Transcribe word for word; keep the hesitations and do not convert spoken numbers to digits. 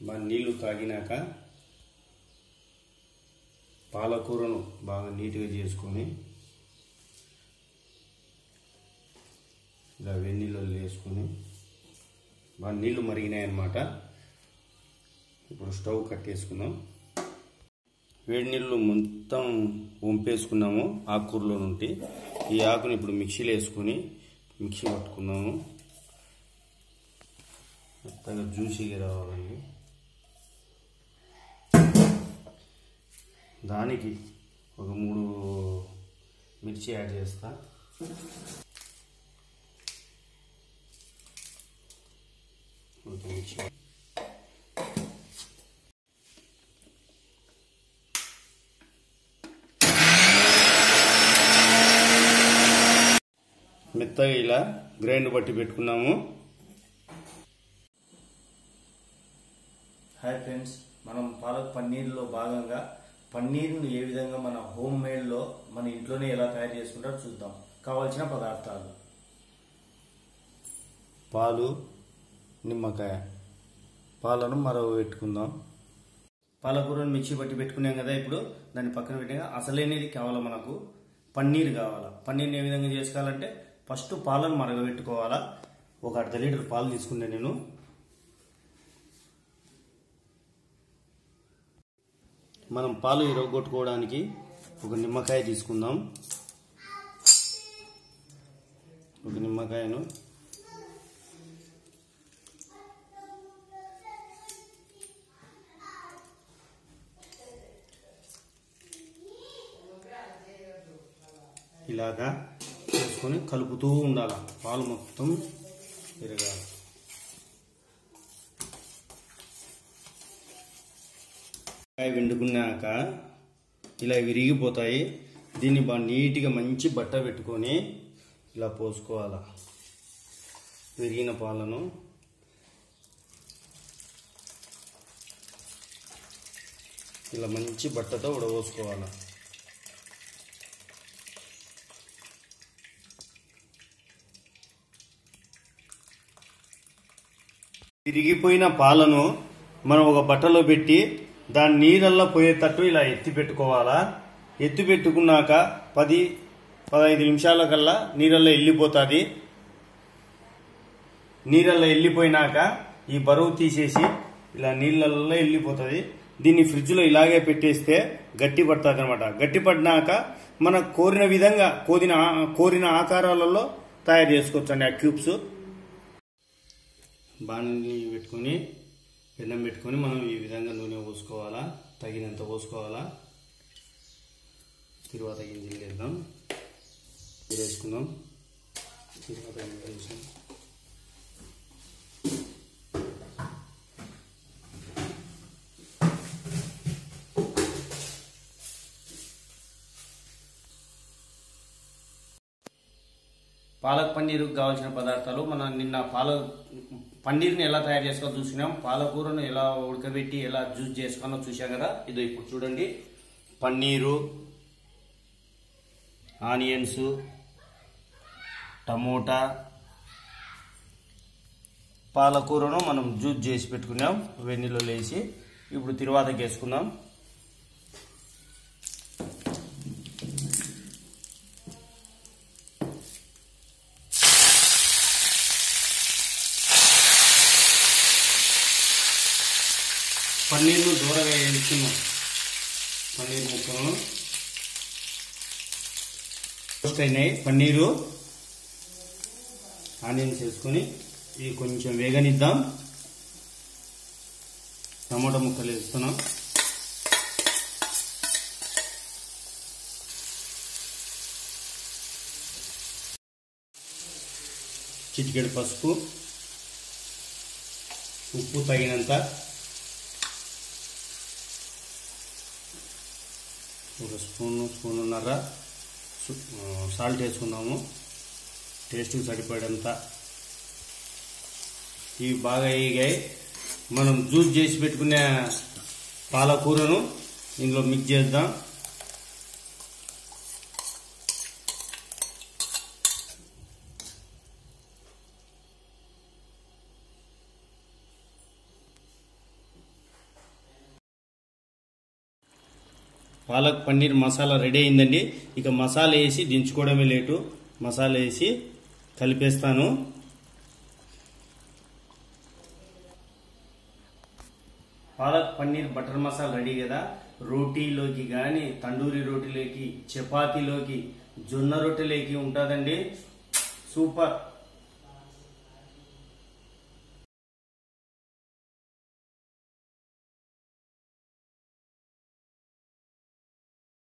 బాగా నీళ్లు తాగినాక పాలకూరను బాగా నీట్గా చేసుకొని ఇలా వెన్నీళ్ళు వేసుకొని బాగా నీళ్లు మరిగినాయి అన్నమాట. ఇప్పుడు స్టవ్ కట్టేసుకుందాం. వేడి నీళ్ళు మొత్తం వంపేసుకున్నాము ఆకుకూరలో నుండి. ఈ ఆకుని ఇప్పుడు మిక్సీలో వేసుకొని మిక్సీ పట్టుకున్నాము. మెత్తగా జ్యూసీగా రావాలండి. దానికి ఒక మూడు మిర్చి యాడ్ చేస్తా. ఓకే, మిర్చి మెత్తగా ఇలా గ్రైండ్ పట్టి పెట్టుకున్నాము. హాయ్ ఫ్రెండ్స్, మనం పాలక్ పన్నీర్లో భాగంగా పన్నీర్ను ఏ విధంగా మన హోమ్ మేడ్లో మన ఇంట్లోనే ఎలా తయారు చేసుకుంటారో చూద్దాం. కావాల్సిన పదార్థాలు: పాలు, నిమ్మకాయ. పాలను మరవ పెట్టుకుందాం. పాలకూరను మిక్సీ పట్టి పెట్టుకున్నాం కదా, ఇప్పుడు దాన్ని పక్కన పెట్టాక అసలేనిది కావాలా మనకు పన్నీర్ కావాలా. పన్నీర్ని ఏ విధంగా చేసుకోవాలంటే ఫస్ట్ పాలను మరగబెట్టుకోవాలా. ఒక అర్ధ లీటర్ పాలు తీసుకుంటే నేను మనం పాలు ఇరగొట్టుకోవడానికి ఒక నిమ్మకాయ తీసుకుందాం. ఒక నిమ్మకాయను ఇలాగా చేసుకొని కలుపుతూ ఉండాలి. పాలు మొత్తం విరగాలి. వెండుకున్నాక ఇలా విరిగిపోతాయి. దీన్ని బాగా నీట్గా మంచి బట్ట పెట్టుకొని ఇలా పోసుకోవాలి. విరిగిన పాలను ఇలా మంచి బట్టతో ఉడబోసుకోవాలి. విరిగిపోయిన పాలను మనం ఒక బట్టలో పెట్టి దాని నీళ్ళల్లో పోయేటట్టు ఇలా ఎత్తి పెట్టుకోవాలా. ఎత్తి పెట్టుకున్నాక పది పదహైదు నిమిషాల కల్లా నీళ్ళల్లో వెళ్ళిపోతుంది. నీళ్ళల్లో వెళ్ళిపోయినాక ఈ బరువు తీసేసి ఇలా నీళ్ళల్లో వెళ్ళిపోతుంది. దీన్ని ఫ్రిడ్జ్లో ఇలాగే పెట్టేస్తే గట్టి పడుతుంది అనమాట. గట్టి పడినాక మన కోరిన విధంగా కోరిన కోరిన ఆకారాలలో తయారు చేసుకోవచ్చు అండి ఆ క్యూబ్స్. బాణలి పెట్టుకొని పెన్నం పెట్టుకొని మనం ఈ విధంగా నూనె పోసుకోవాలా. తగినంత పోసుకోవాలా. తిరువాత గింజలు వేద్దాం. వేసుకుందాం. తిరువాత గింజలు వేసాం. పాలక్ పన్నీరుకు కావాల్సిన పదార్థాలు మనం నిన్న పాల పన్నీర్ని ఎలా తయారు చేసుకోవాలో చూసినాం. పాలకూరను ఎలా ఉడకబెట్టి ఎలా జ్యూస్ చేసుకోవాలో చూసాం కదా. ఇదో ఇప్పుడు చూడండి, పన్నీరు, ఆనియన్స్, టమోటా, పాలకూరను మనం జ్యూస్ చేసి పెట్టుకున్నాం వెన్నీలో వేసి. ఇప్పుడు తిరువాతకి వేసుకుందాం. పన్నీర్ను దూరగా వేసుకున్నాం. పన్నీర్ ముక్కలను రోస్ట్ అయినాయి. పన్నీరు, ఆనియన్స్ వేసుకొని ఇవి కొంచెం వేగనిద్దాం. టమాటా ముక్కలు వేస్తున్నాం. చిటికెడు పసుపు, ఉప్పు తగినంత, ఒక స్పూను స్పూనున్నర సాల్ట్ వేసుకుందాము టేస్ట్కి సరిపడేంత. ఇవి బాగా వేగాయి. మనం జ్యూస్ చేసి పెట్టుకునే పాలకూరను ఇందులో మిక్స్ చేద్దాం. పాలక్ పన్నీర్ మసాలా రెడీ అయిందండి. ఇక మసాలా వేసి దించుకోవడమే లేటు. మసాలా వేసి కలిపేస్తాను. పాలక్ పన్నీర్ బటర్ మసాలా రెడీ కదా. రోటీలోకి కానీ, తండూరి రోటీలోకి, చపాతీలోకి, జొన్న రొట్టెలోకి ఉంటుందండి. సూపర్.